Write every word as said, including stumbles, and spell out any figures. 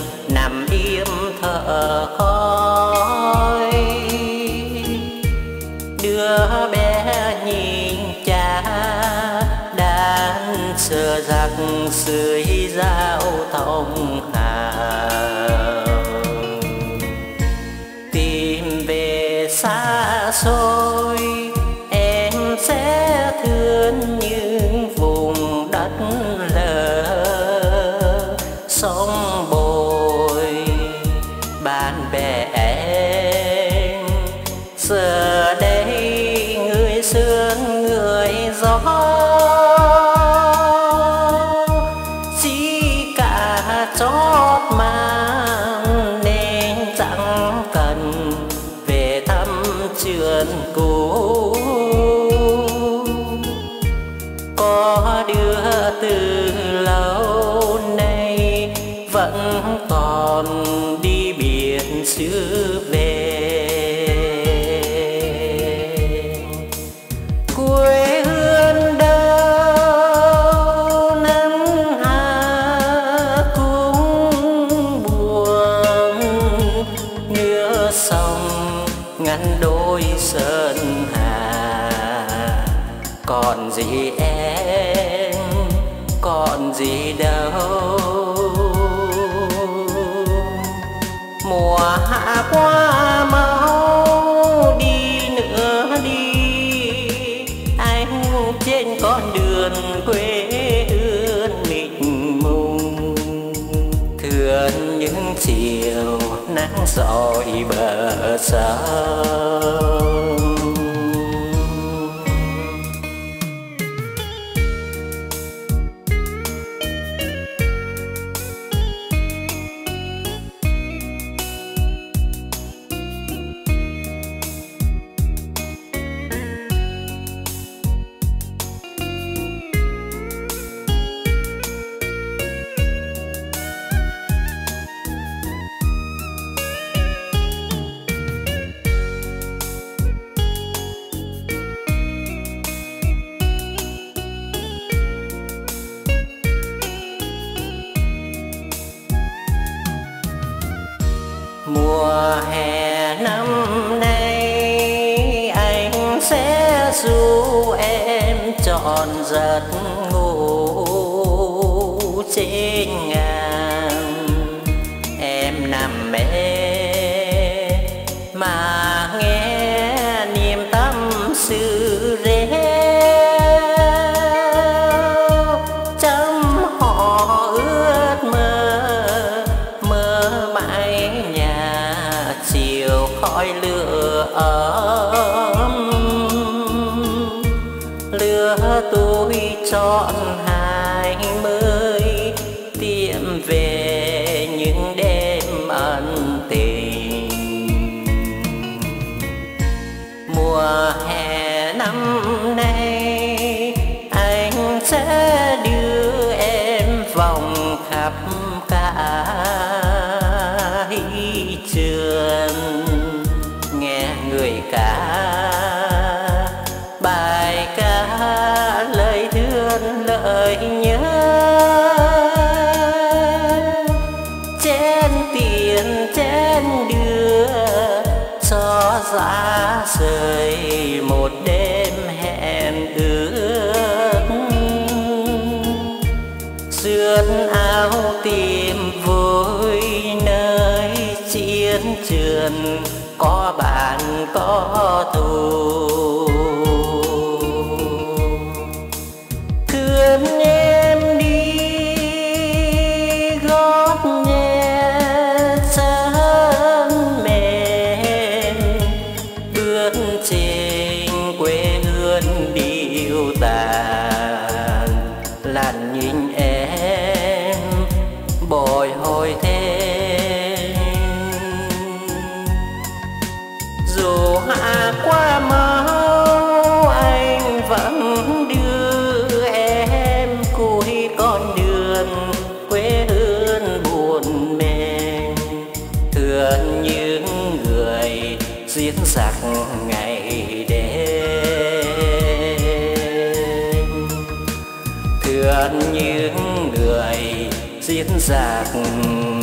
nằm im thở khói. Đứa bé nhìn cha đang sờ giặc sưởi dao thông hào, tìm về xa xôi em sẽ thương những vùng đất lờ sông bồi. Bạn bè em giờ đây người sương người gió, chỉ cả chót mang nên chẳng cần về thăm trường cũ. Có đứa từ lâu nay vẫn còn đi biển xứ về. Quê hương đâu nắng hạ cũng buồn, nước sông ngăn đôi sơn hà. Còn gì em, còn gì đâu, mùa hạ qua mau đi nữa đi. Anh trên con đường quê hương mịt mùng, thương những chiều nắng rọi bờ sông. Mùa hè năm nay anh sẽ ru em trọn giấc ngủ trên ngàn. Em nằm mê mà nghe niềm tâm sự reo, chấm họ ước mơ mơ mãi chiều khói lửa ấm. Lửa tôi trọn hai mươi tiệm về những đêm ân tình. Mùa hè năm nay anh sẽ đưa em vòng khắp cả trường, nghe người ca bài ca lời thương lời nhớ. Chén tiền chén đưa cho giá rời một đêm hẹn ước. Sườn áo tìm vui nơi chiến trường, có bạn có thù. Thương em đi gót nhẹ chân mềm, bước trên quê hương điêu tàn. Làn nhìn em bồi hồi thêm, dù hạ qua máu anh vẫn đưa em cuối con đường quê hương buồn mềm. Thương những người diễn giặc ngày đêm, thương những người diễn giặc